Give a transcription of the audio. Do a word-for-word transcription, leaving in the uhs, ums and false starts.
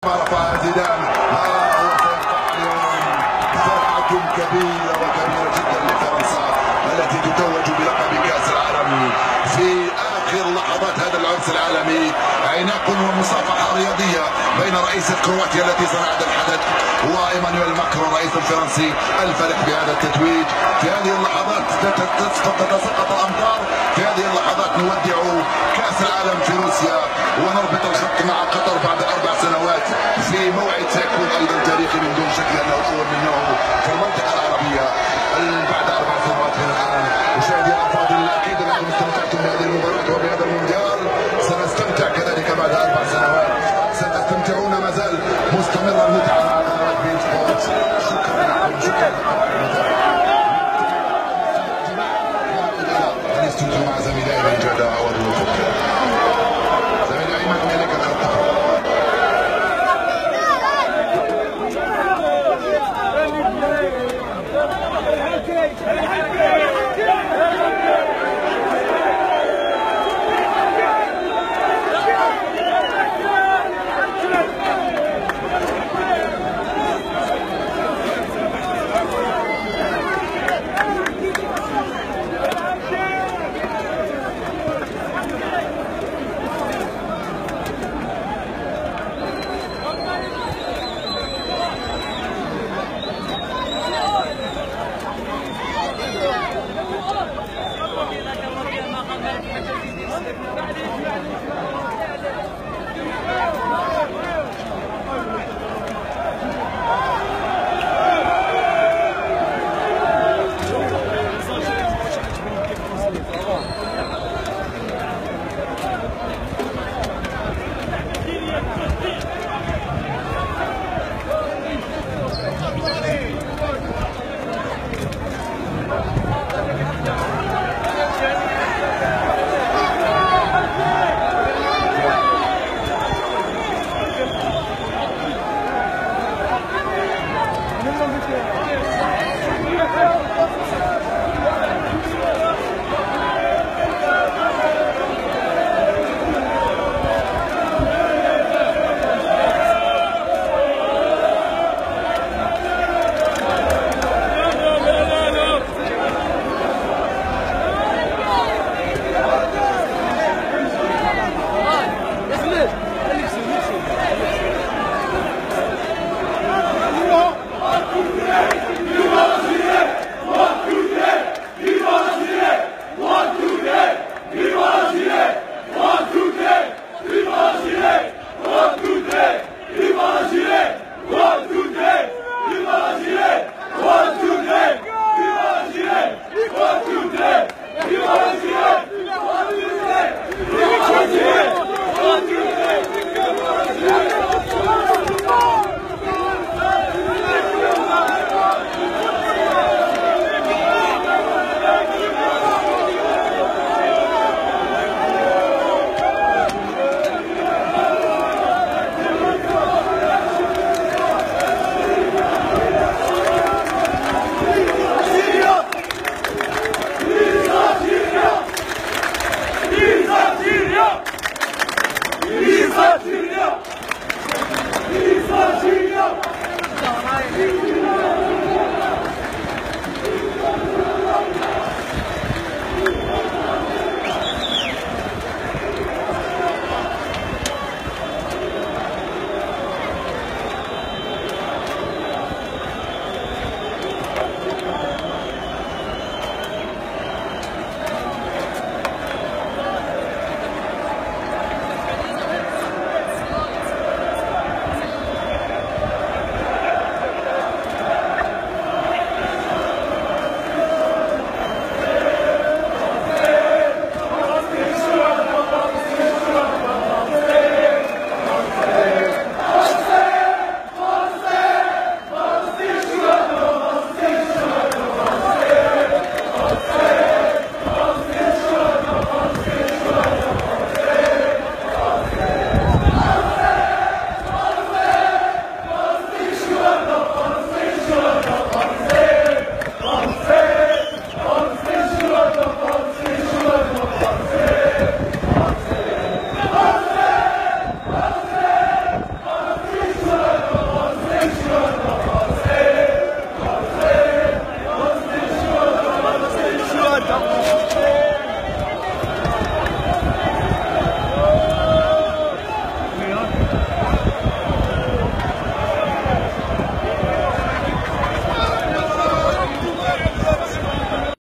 رفع زيدان. ها هو سيفتح اليوم فرحة كبيرة وكبيرة جدا لفرنسا التي تتوج بلقب كأس العالم في آخر لحظات هذا العرس العالمي. عناق ومصافحة رياضية بين رئيسة كرواتيا التي صنعت الحدث وإيمانويل ماكرون رئيس الفرنسي الفرح بهذا التتويج. في هذه اللحظات تتساقط الأمطار. في هذه اللحظات نودع كأس العالم في روسيا ونربط الخط مع قطر بعد أربع سنوات في موعد سيكون أيضا تاريخي من دون شك لأنه أول من نوعه في المنطقة العربية بعد أربع سنوات من الآن. مشاهدي الأفاضل، أكيد أنكم استمتعتم بهذه المباراة وبهذا المونديال. سنستمتع كذلك بعد أربع سنوات. ستستمتعون ما زال مستمر المتعة مع قنوات بين سبورت. شكرا لكم، شكرا لكم. الاستوديو مع زميلي من جدة.